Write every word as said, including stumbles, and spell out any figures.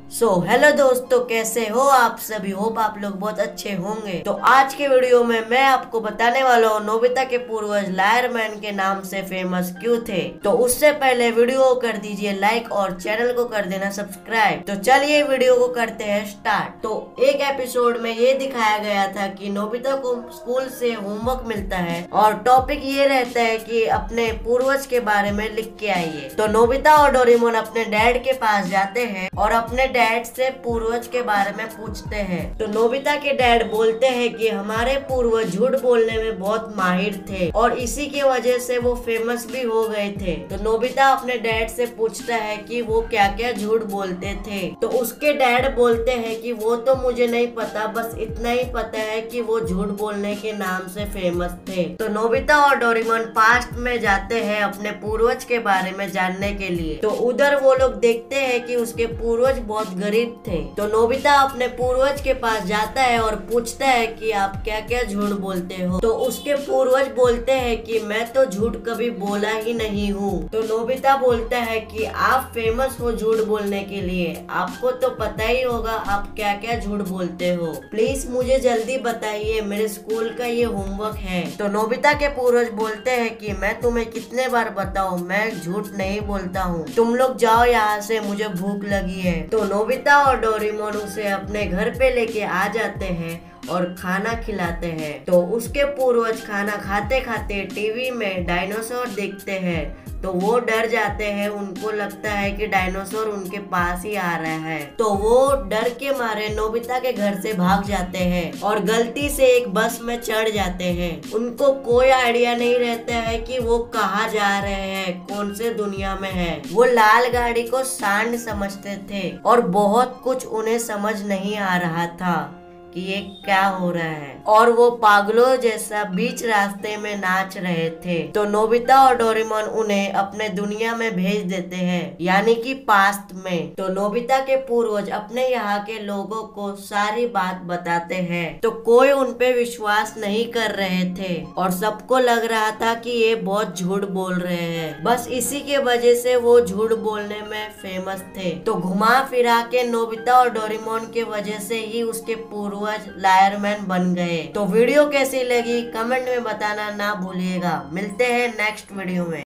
सो so, hello दोस्तों, कैसे हो आप सभी। होप आप लोग बहुत अच्छे होंगे। तो आज के वीडियो में मैं आपको बताने वाला हूँ नोबिता के पूर्वज लायरमैन के नाम से फेमस क्यों थे। तो उससे पहले वीडियो को कर दीजिए लाइक और चैनल को कर देना सब्सक्राइब। तो चलिए वीडियो को करते हैं स्टार्ट। तो एक एपिसोड में ये दिखाया गया था कि नोबिता को स्कूल से होमवर्क मिलता है और टॉपिक ये रहता है कि अपने पूर्वज के बारे में लिख के आइए। तो नोबिता और डोरेमोन अपने डैड के पास जाते हैं और अपने डैड से पूर्वज के बारे में पूछते हैं। तो नोबिता के डैड बोलते हैं कि हमारे पूर्वज झूठ बोलने में बहुत माहिर थे और इसी की वजह से वो फेमस भी हो गए थे। तो नोबिता अपने डैड से पूछता है कि वो क्या क्या झूठ बोलते थे। तो उसके डैड बोलते हैं कि वो तो मुझे नहीं पता, बस इतना ही पता है कि वो झूठ बोलने के नाम से फेमस थे। तो नोबिता और डोरेमोन पास्ट में जाते हैं अपने पूर्वज के बारे में जानने के लिए। तो उधर वो लोग देखते हैं कि उसके पूर्वज बहुत गरीब थे। तो नोबिता अपने पूर्वज के पास जाता है और पूछता है कि आप क्या क्या झूठ बोलते हो। तो उसके पूर्वज बोलते हैं कि मैं तो झूठ कभी बोला ही नहीं हूँ। तो नोबिता बोलता है कि आप फेमस हो झूठ बोलने के लिए, आपको तो पता ही होगा आप क्या क्या झूठ बोलते हो। प्लीज मुझे जल्दी बताइए, मेरे स्कूल का ये होमवर्क है। तो नोबिता के पूर्वज बोलते हैं कि मैं तुम्हें कितने बार बताऊं, मैं झूठ नहीं बोलता हूँ, तुम लोग जाओ यहाँ से, मुझे भूख लगी है। तो नोबिता और डोरेमोन उसे अपने घर पे लेके आ जाते हैं और खाना खिलाते हैं। तो उसके पूर्वज खाना खाते खाते टीवी में डायनासोर देखते हैं। तो वो डर जाते हैं, उनको लगता है कि डायनासोर उनके पास ही आ रहा है। तो वो डर के मारे नोबिता के घर से भाग जाते हैं और गलती से एक बस में चढ़ जाते हैं। उनको कोई आइडिया नहीं रहता है कि वो कहाँ जा रहे हैं, कौन से दुनिया में है। वो लाल गाड़ी को सांड समझते थे और बहुत कुछ उन्हें समझ नहीं आ रहा था कि ये क्या हो रहा है, और वो पागलों जैसा बीच रास्ते में नाच रहे थे। तो नोबिता और डोरेमोन उन्हें अपने दुनिया में भेज देते हैं, यानी कि पास्ट में। तो नोबिता के पूर्वज अपने यहाँ के लोगों को सारी बात बताते हैं। तो कोई उन पे विश्वास नहीं कर रहे थे और सबको लग रहा था कि ये बहुत झूठ बोल रहे हैं। बस इसी के वजह से वो झूठ बोलने में फेमस थे। तो घुमा फिरा के नोबिता और डोरेमोन के वजह से ही उसके पूर्व लायरमैन बन गए। तो वीडियो कैसी लगी कमेंट में बताना ना भूलिएगा। मिलते हैं नेक्स्ट वीडियो में।